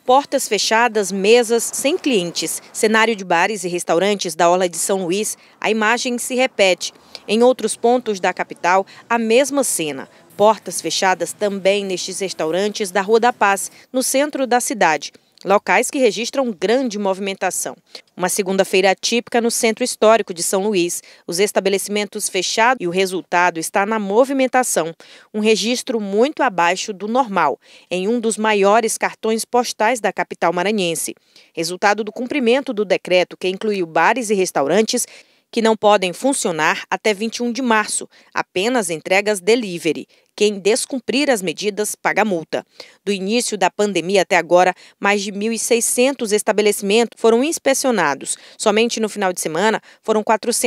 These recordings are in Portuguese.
Portas fechadas, mesas sem clientes. Cenário de bares e restaurantes da orla de São Luís, a imagem se repete. Em outros pontos da capital, a mesma cena. Portas fechadas também nestes restaurantes da Rua da Paz, no centro da cidade. Locais que registram grande movimentação. Uma segunda-feira atípica no centro histórico de São Luís. Os estabelecimentos fechados e o resultado está na movimentação. Um registro muito abaixo do normal, em um dos maiores cartões postais da capital maranhense. Resultado do cumprimento do decreto que incluiu bares e restaurantes que não podem funcionar até 21 de março, apenas entregas delivery. Quem descumprir as medidas paga multa. Do início da pandemia até agora, mais de 1.600 estabelecimentos foram inspecionados. Somente no final de semana foram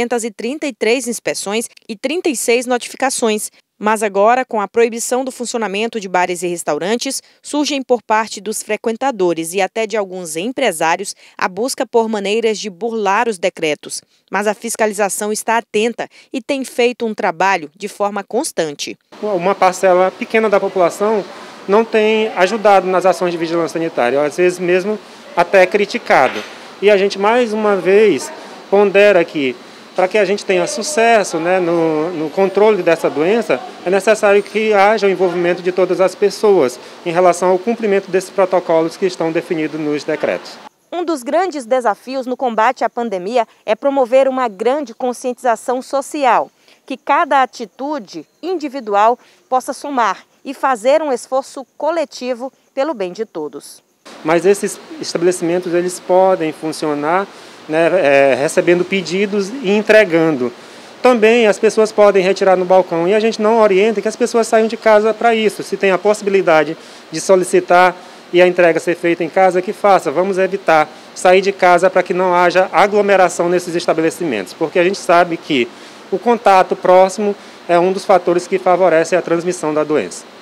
433 inspeções e 36 notificações. Mas agora, com a proibição do funcionamento de bares e restaurantes, surgem por parte dos frequentadores e até de alguns empresários a busca por maneiras de burlar os decretos. Mas a fiscalização está atenta e tem feito um trabalho de forma constante. Uma parcela pequena da população não tem ajudado nas ações de vigilância sanitária, às vezes mesmo até criticado. E a gente mais uma vez pondera que para que a gente tenha sucesso, no controle dessa doença, é necessário que haja o envolvimento de todas as pessoas em relação ao cumprimento desses protocolos que estão definidos nos decretos. Um dos grandes desafios no combate à pandemia é promover uma grande conscientização social, que cada atitude individual possa somar e fazer um esforço coletivo pelo bem de todos. Mas esses estabelecimentos eles podem funcionar recebendo pedidos e entregando. Também as pessoas podem retirar no balcão e a gente não orienta que as pessoas saiam de casa para isso. Se tem a possibilidade de solicitar e a entrega ser feita em casa, que faça. Vamos evitar sair de casa para que não haja aglomeração nesses estabelecimentos, porque a gente sabe que o contato próximo é um dos fatores que favorece a transmissão da doença.